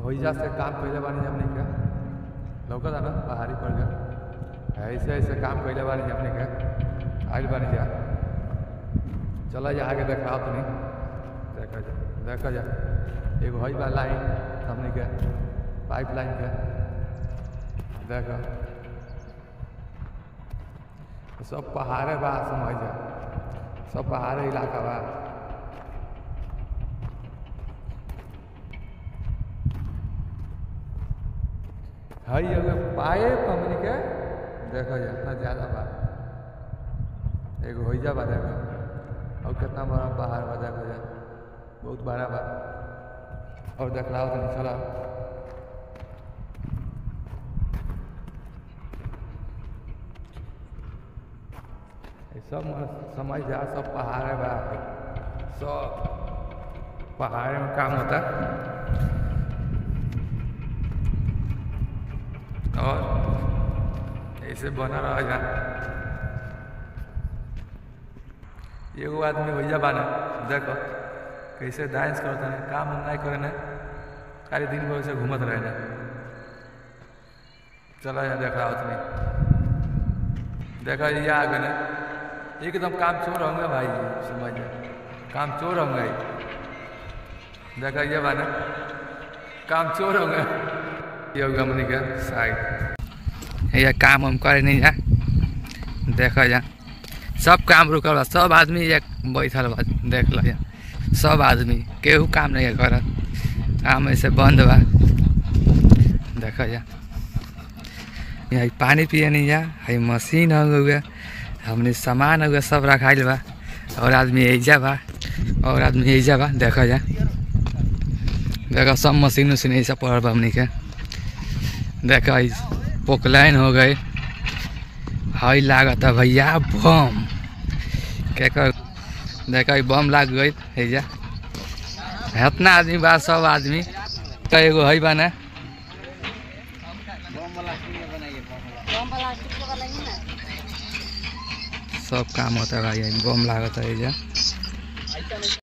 होइजा से काम कैले बानी हमने के लौकता ना पहाड़ी पर गया ऐसे ऐसे काम कैले बानी हमने के आइल बानी जा चला जा आगे देखाओ तो नहीं देखा जा एगो हई बा लाइन हमने के पाइप लाइन के देखा सब पहाड़े बा समझ जा सब पहाड़ी इलाका बा हई अगर पाइप हमने के देखा जा इतना ज़्यादा बा एगो होइजा बा देखा और कितना बड़ा पहाड़ बा देखा जा बहुत बड़ा बा और देख रहा हो तो चला सब समझ जा सब पहाड़ बा सब पहाड़ में काम होता और ऐसे बना रहा जा एगो आदमी भैया बाना देखो कैसे डांस करता है काम नहीं करे ना खाली दिन भर से घूमत रहे ना चला जा देख रहा हो तुम्हें देखा ये आगे ना एकदम काम चोर होंगे भाई समझ जा काम चोर होंगे देखा ये बाना काम चोर होंगे ये गमनी के साइड ये काम हम करे नहीं जा देखा जा सब काम रुकल बा सब आदमी एक बैठल बा देख लो जा सब आदमी केहू काम नहीं कर काम ऐसे बंद बा देखा जा यहाँ पानी पिए नहीं जा है मशीन हो गया हमने सामान हो गया सब रखाइल बा और आदमी ऐजा बा और आदमी ऐजा बा देखा जा देखा सब मशीन उशीन ऐसा पड़ बा हमने के देखा पोकलाइन हो गए हई लागत भैया बम क्या कर देखा बम लाग गई है इतना आदमी बा सब आदमी एगो है बा ना सब काम होता है भाई बम लागत है